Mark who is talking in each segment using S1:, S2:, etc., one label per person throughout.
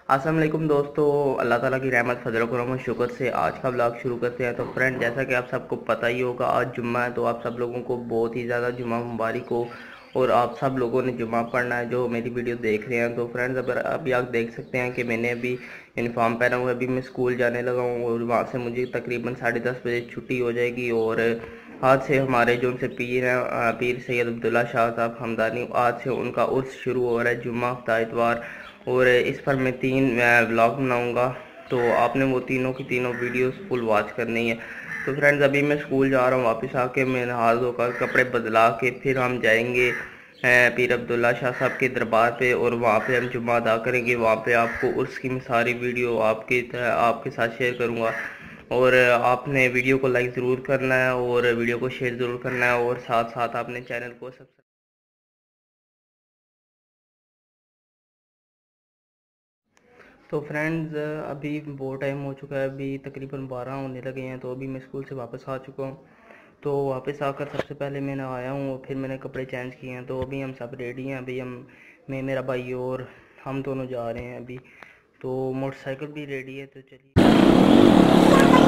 S1: अस्सलाम वालेकुम दोस्तों, अल्लाह ताला की रहमत फजल करम और शुक्र से आज का ब्लॉग शुरू करते हैं। तो फ्रेंड, जैसा कि आप सबको पता ही होगा, आज जुम्मा है, तो आप सब लोगों को बहुत ही ज़्यादा जुम्मा मुबारक हो। और आप सब लोगों ने जुम्मा पढ़ना है जो मेरी वीडियो देख रहे हैं। तो फ्रेंड्स, अगर अभी आप देख सकते हैं कि मैंने अभी यूनिफॉर्म पहना हुआ है, अभी मैं स्कूल जाने लगा हूँ और वहाँ से मुझे तकरीबन 10:30 बजे छुट्टी हो जाएगी। और आज से हमारे जो उनसे पीर हैं, पीर सैयद अब्दुल्ला शाह साहब हमदानी, आज से उनका उर्स शुरू हो रहा है, जुम्मा हफ्ता इतवार। और इस पर मैं 3 व्लॉग बनाऊंगा, तो आपने वो तीनों की तीनों वीडियोस फुल वॉच करनी है। तो फ्रेंड्स, अभी मैं स्कूल जा रहा हूँ, वापस आके मैं नहा धोकर कपड़े बदला के फिर हम जाएंगे पीर अब्दुल्ला शाह साहब के दरबार पे, और वहाँ पे हम जुम्मा अदा करेंगे। वहाँ पे आपको उर्स की मैं सारी वीडियो आपके साथ शेयर करूँगा। और आपने वीडियो को लाइक ज़रूर करना है और वीडियो को शेयर ज़रूर करना है, और साथ साथ आपने चैनल को सब्सक्राइब। तो फ्रेंड्स, अभी बहुत टाइम हो चुका है, अभी तकरीबन 12 होने लगे हैं। तो अभी मैं स्कूल से वापस आ चुका हूँ। तो वापस आकर सबसे पहले मैंने आया हूँ और फिर मैंने कपड़े चेंज किए हैं। तो अभी हम सब रेडी हैं, अभी मैं, मेरा भाई और हम दोनों जा रहे हैं अभी। तो मोटरसाइकिल भी रेडी है, तो चलिए।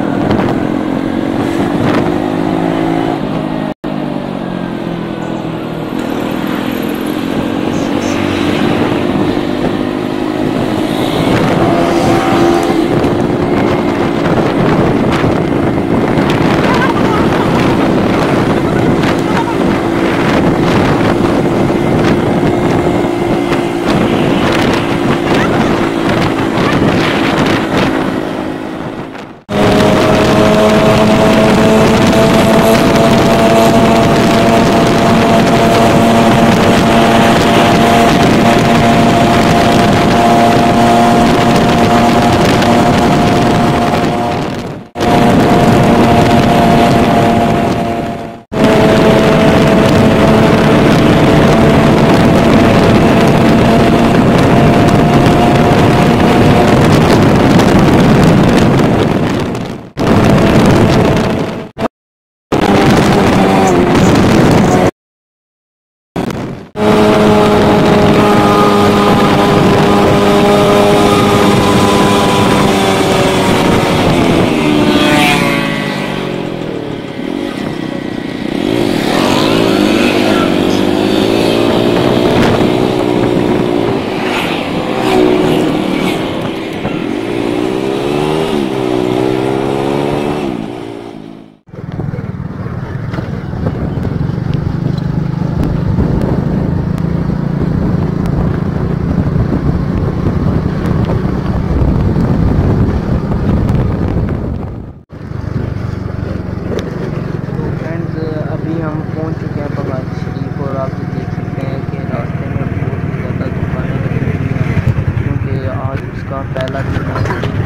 S1: पहला दिन है,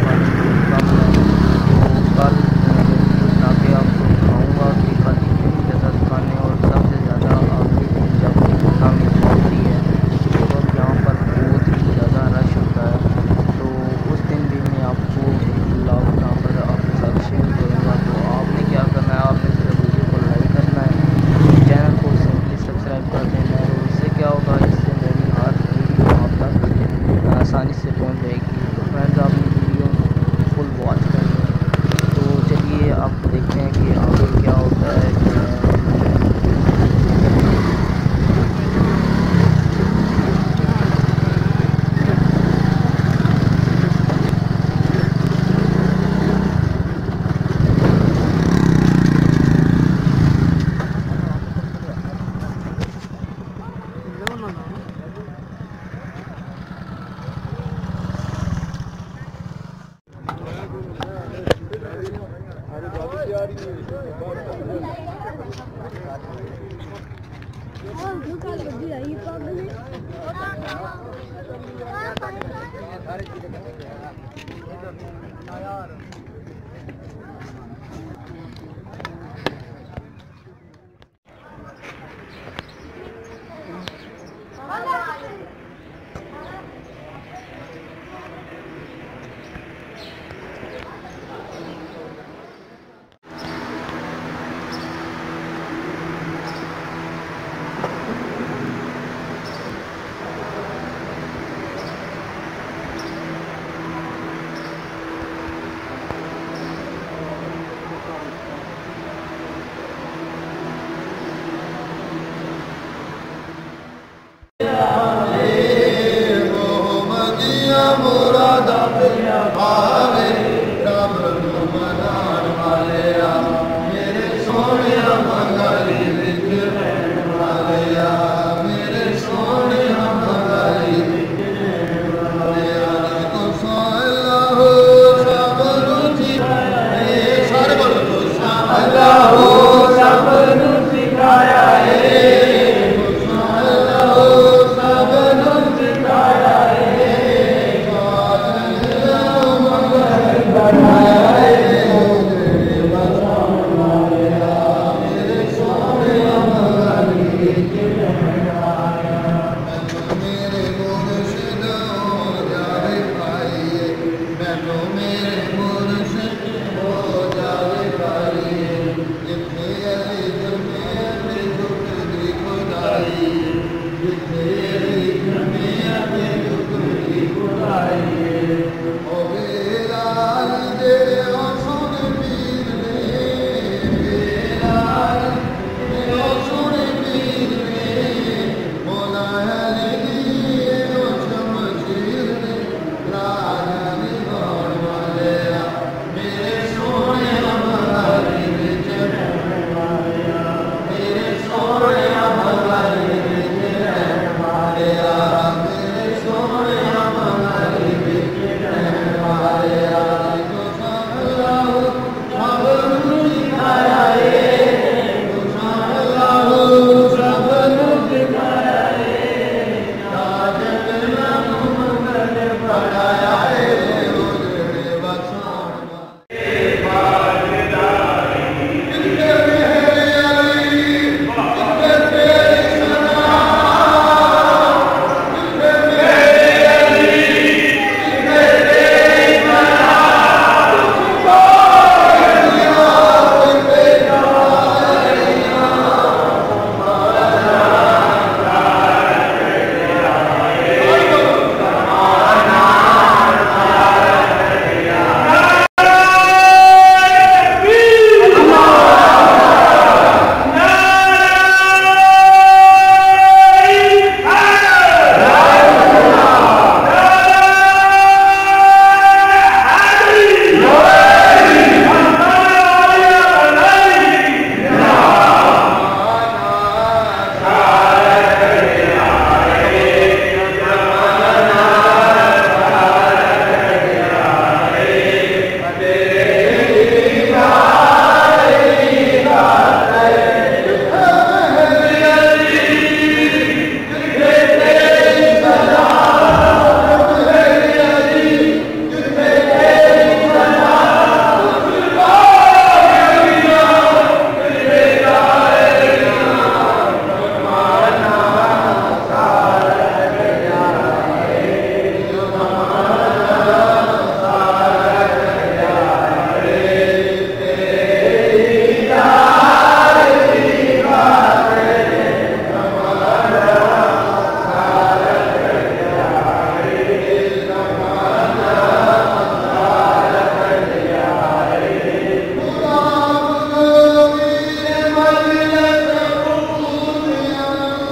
S1: कम है। तो कल जाके आपको दिखाऊंगा कि कल कितनी ज़्यादा दुकानें, और सबसे ज़्यादा आखिरी दिन जब शाम होती है तो अब यहाँ पर बहुत ही ज़्यादा रश होता है। तो उस दिन भी मैं आपको ब्लॉग यहाँ पर आपके साथ शेयर करूँगा। तो आपने क्या करना है, आपने सिर्फ वीडियो को लाइक करना है, चैनल को सिंपली सब्सक्राइब कर देना है। और इससे क्या होगा, इससे मेरी हर वीडियो आप तक आसानी से पहुँच जाएगी। फ्रेंड्स, आप वीडियो फुल वॉच करें। तो चलिए आप देखते हैं कि आगे क्या होता है।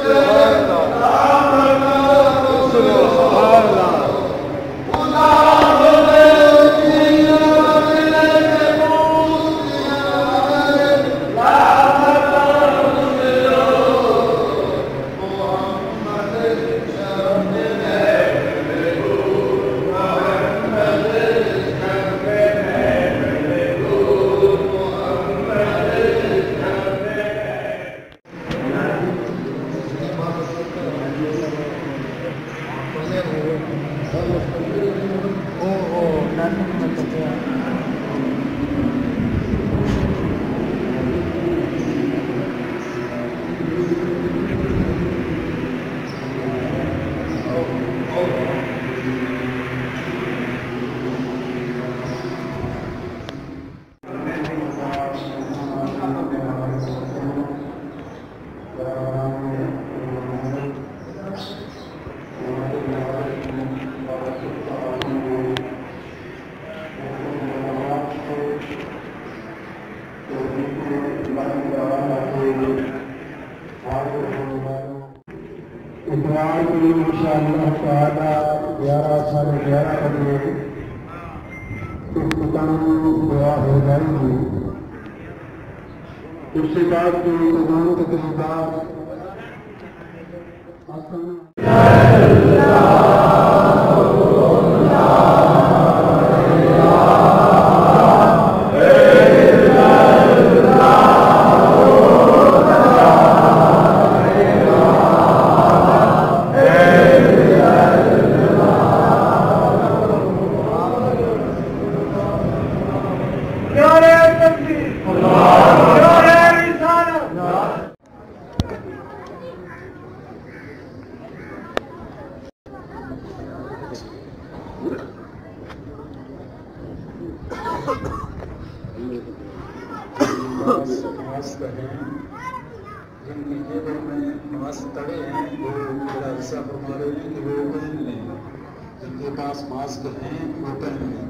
S2: इंशाअल्लाह ताला 11 बजे दुआ हो जाएगी। उसके बाद जो इंतजाम के बाद जिनके पास मास्क हैं वो पहन लें।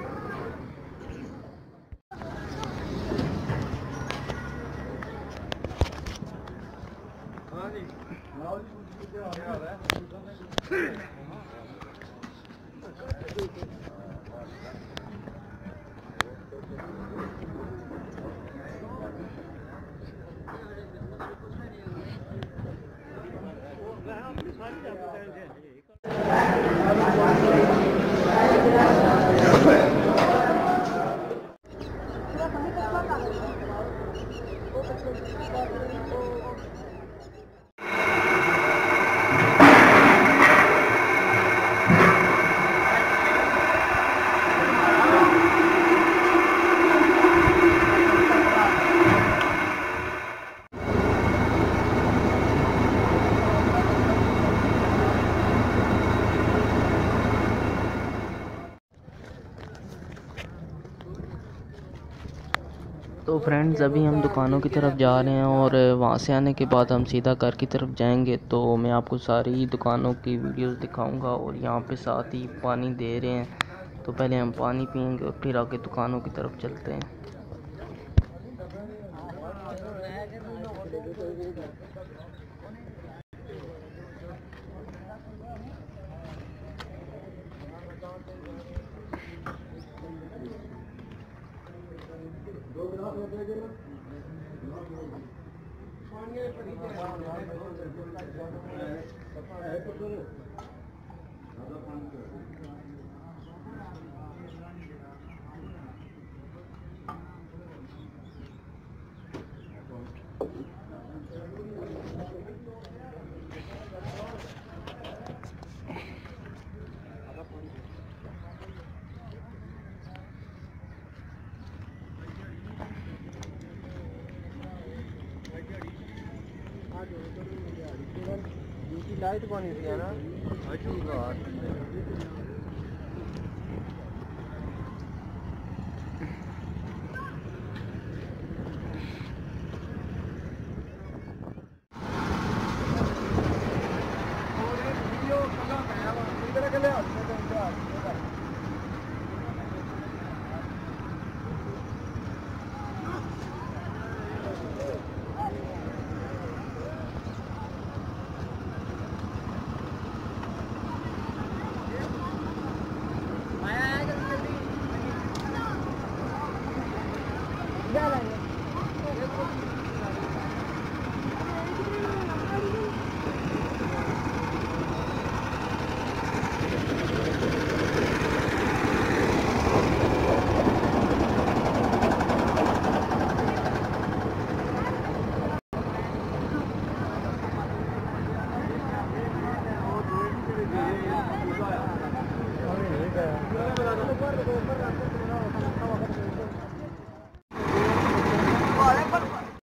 S1: तो फ्रेंड्स अभी हम दुकानों की तरफ जा रहे हैं और वहाँ से आने के बाद हम सीधा घर की तरफ जाएंगे। तो मैं आपको सारी दुकानों की वीडियोस दिखाऊंगा और यहाँ पे साथ ही पानी दे रहे हैं। तो पहले हम पानी पियेंगे और फिर आगे दुकानों की तरफ चलते हैं। लाइट बनी थी ना